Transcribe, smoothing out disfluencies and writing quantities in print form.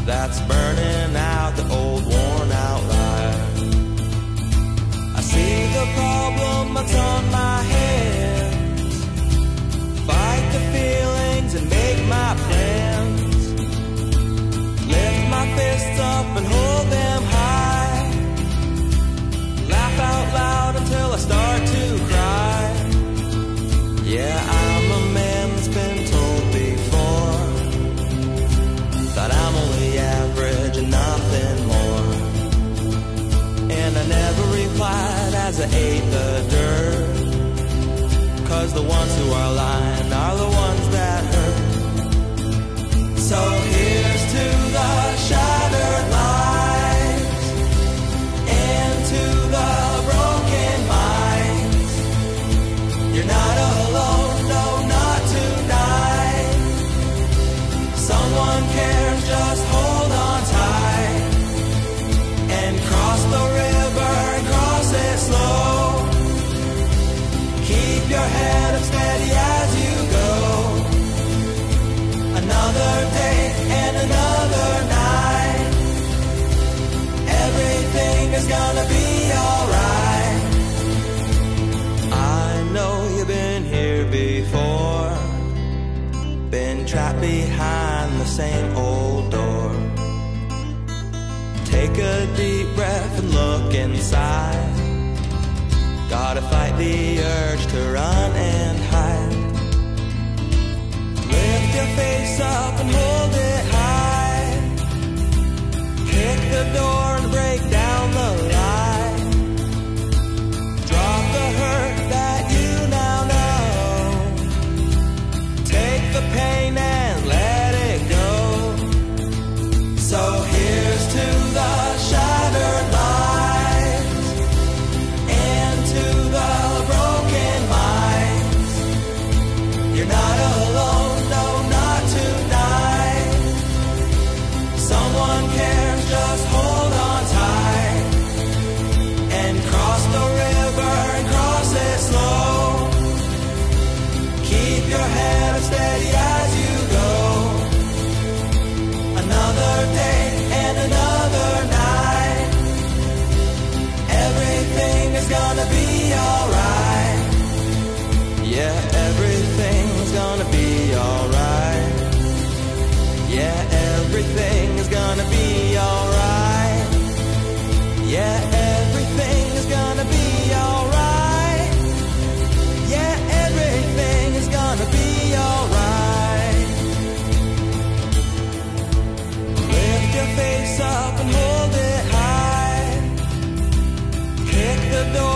that's burning out the old worn out life. I see the problem that's on my hands, fight the feelings and make my plans, lift my fists up and hold them high, laugh out loud until I start to cry. Yeah, I'm a man that's been told before that I'm only average and nothing more. And I never replied as I ate the dirt, 'cause the ones who are lying are the ones that hurt. So here's to the shattered lives and to the broken minds. You're not alone, no, not tonight. Someone cares, just hold on tight and cross the river and cross it slow. Keep your head up steady as you go. Another day and another night, everything is gonna be alright. I know you've been here before, been trapped behind the same old door. Take a deep breath and look inside. Gotta fight the urge to run and hide. Lift your face up and hold it high. Kick the door and break down the lie. Drop the hurt that you now know. Take the pain and let it go. So here's to the shattered lives and to the broken minds. You're not alone, no, not tonight. Someone cares, just hold on tight and cross the river and cross it slow. Keep your head up steady as you go. Another day and another night, everything is gonna be alright. Yeah, everything's gonna be alright. Yeah, everything is gonna be alright. Yeah, everything is gonna be alright. Yeah, everything is gonna be alright. Lift your face up and hold it high. Kick the door